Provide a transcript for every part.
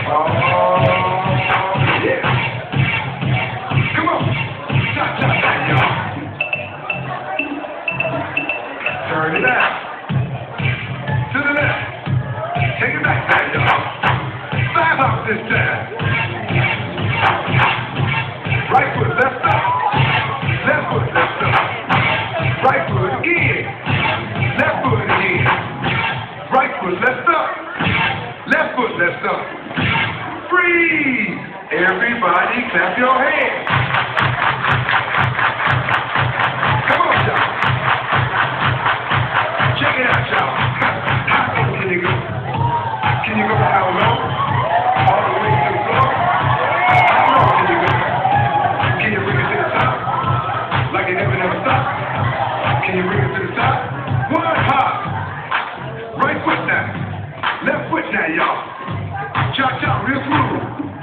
Oh, yeah. Come on. Cha-cha, y'all. Turn it out. To the left. Take it back, y'all. 5 hops this time. Right foot, left up. Left foot, left up. Right foot again. Left foot again. Right foot, left up. Left foot, left up. Freeze! Everybody clap your hands. Come on, y'all. Check it out, y'all. How low can you go? Can you go how low? All the way to the floor? How low can you go? Can you bring it to the top? Like it never stops? Can you bring it to the top? 1 hop. Right foot now. Left foot now, y'all. Cha-cha, real smooth.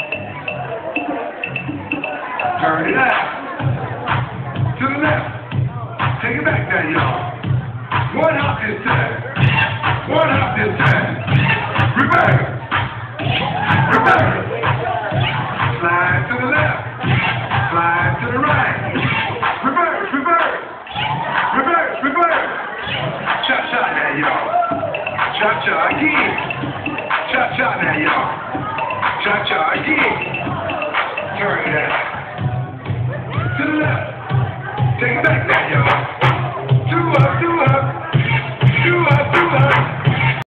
Turn it out. To the left. Take it back now, y'all. 1 hop this time. 1 hop this time. Reverse. Reverse. Slide to the left. Slide to the right. Reverse, reverse. Reverse, reverse. Cha-cha now, y'all. Cha-cha again. Cha-cha now, y'all. Cha-cha again. Turn it out. To the left. Take it back now, y'all. 2 up, 2 up.